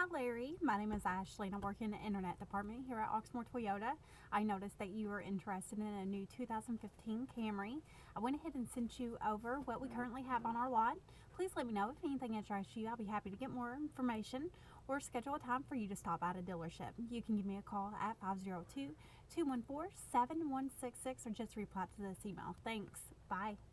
Hi Larry, my name is Ashley and I work in the internet department here at Oxmoor Toyota. I noticed that you were interested in a new 2015 Camry. I went ahead and sent you over what we currently have on our lot. Please let me know if anything interests you. I'll be happy to get more information or schedule a time for you to stop at a dealership. You can give me a call at 502-214-7166 or just reply to this email. Thanks. Bye.